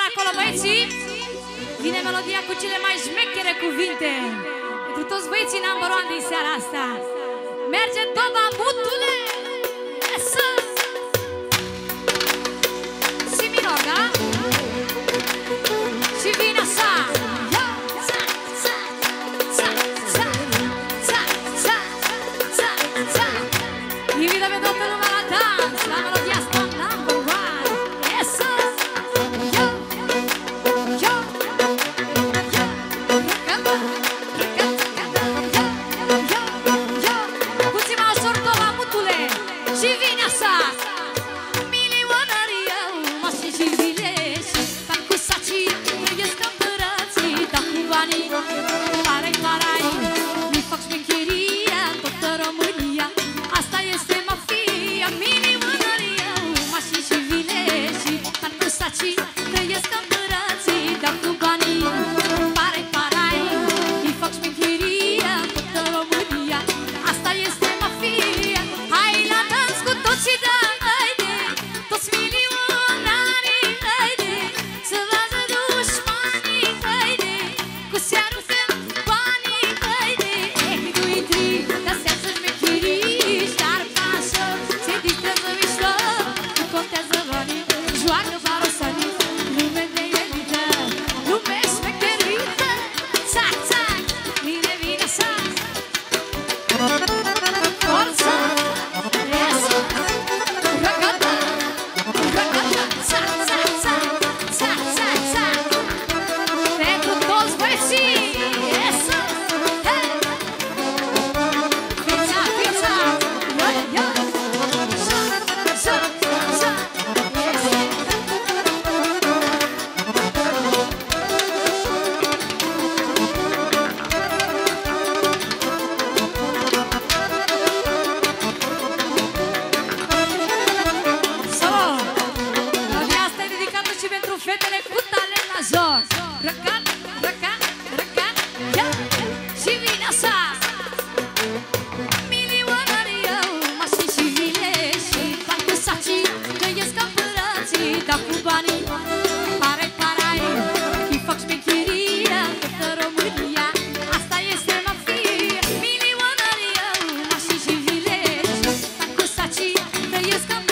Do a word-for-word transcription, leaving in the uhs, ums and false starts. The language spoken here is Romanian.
acolo, băieții. Vine melodia cu cele mai șmechere cuvinte. Pentru toți băieții number one din seara asta. Merge tot amutule. Esă. Si minor, da? Și vine așa. Invită pe toată lumea la dans, la melodia asta number one. Esă. Yo, yo, yo. Răcătă, răcătă, yo, yo, yo. Puțin mai ușor tot la mutule. Și vine așa. Milionarii eu, mașini și vile și parcursul trăiesc împărații, dar cu banii pare parai. Mi fac șmecheria în toată România. Asta este mafia, milionarii eu, mașini și vile și parcursul trăiesc împărații, dar cu banii pare parai. Mi fac șmecheria în toată România. Asta este mafia. Hai la dans cu toții, da, haide, toți milionarii, haide, să vadă dușmanii, haide, cu seară fem banii, haide. Eh, nu intri, dasează șmecherii, dar pasă, se distrează mișto, nu contează banii, joacă barosanii, lume de elită, lume șmecherită. Țac, țac, vine, vine, țac. Forță! Iesă! Răcătă! Răcătă! Țac, țac, țac! Țac, țac, țac! Pentru toți băieții! Iesă! Hei! Fița, fița! Ia, ia! Să, să, să! Iesă! Solo! Melodia asta e dedicată și pentru fetele cu talent la joc. Răcat, răcat, răcat, ia! Și vine așa! Milionarii eu, mașini și vile și parcursul trăiesc împărații, dar cu banii pare parai. Îi fac șmecheria în toată România. Asta este mafia. Milionarii eu, mașini și vile și parcursul trăiesc împărații.